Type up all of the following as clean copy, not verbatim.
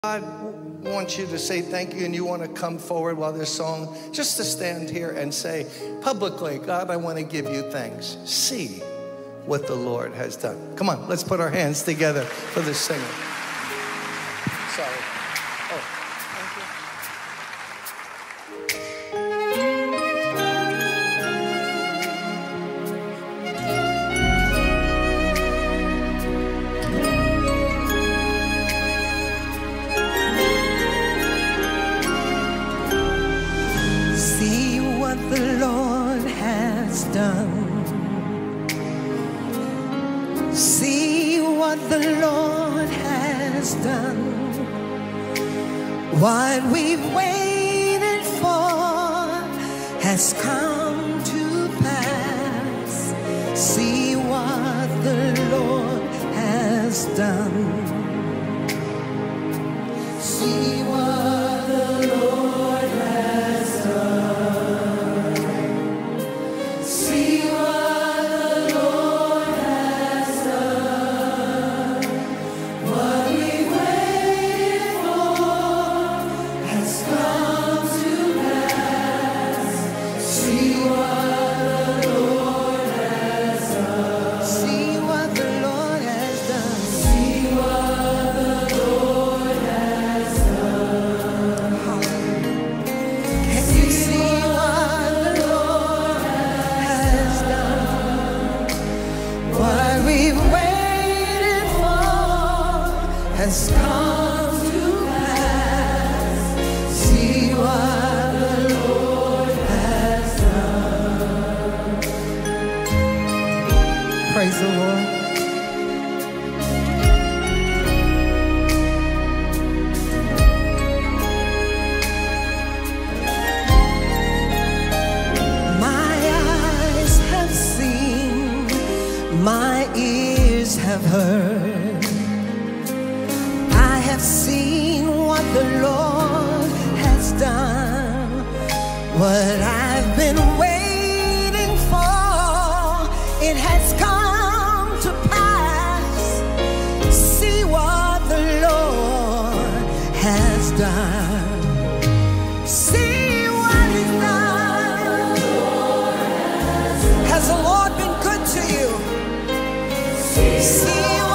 God wants you to say thank you, and you want to come forward while this song, just to stand here and say publicly, God, I want to give you thanks. See what the Lord has done. Come on, let's put our hands together for this singer. Sorry. Oh, thank you. The Lord has done. See what the Lord has done. What we've waited for has come to pass. See what the Lord has done. See what the Lord has done. Has come to pass. See what the Lord has done. Praise the Lord. My eyes have seen, my ears have heard. Seen what the Lord has done, what I've been waiting for, it has come to pass. See what the Lord has done. See what He's done. Has the Lord been good to you? See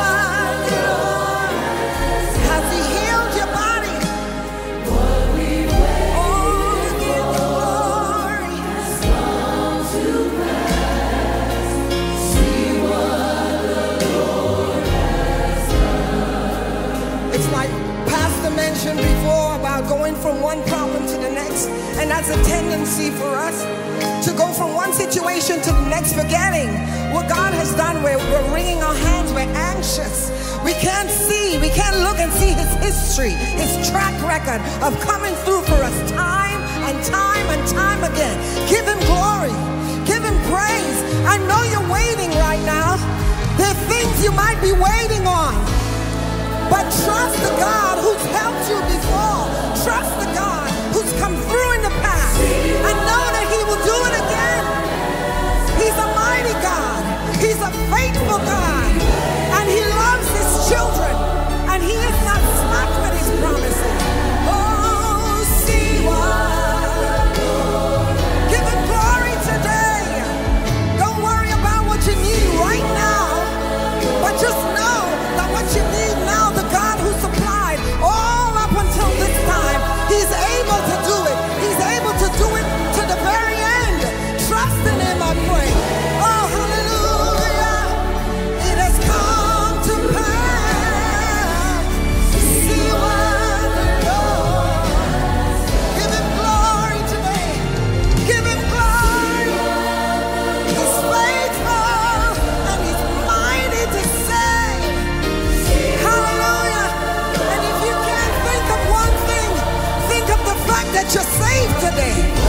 before about going from one problem to the next, and that's a tendency for us to go from one situation to the next, forgetting what God has done. We're wringing our hands, we're anxious, we can't see, we can't look and see His history, His track record of coming through for us time and time and time again. Give Him glory, give Him praise. I know you're waiting right now. There are things you might be waiting on, but trust the God who's helped you before. Trust the God who's come through in the past. And know that He will do it again. He's a mighty God. He's a faithful God. And He loves His children. And He is not slack with His promises. Oh, see what. Give Him glory today. Don't worry about what you need right now, but just know that what you need now, the God who supplied all up until this time, He's able to do it. He's able to do it to the very end. Trust in Him, I pray. Oh, hallelujah. It has come to pass. See what the Lord. Give Him glory today. Give Him glory. He's faithful and He's mighty to save. Hallelujah. And if you can't think of one thing, think of the fact that you're saved today.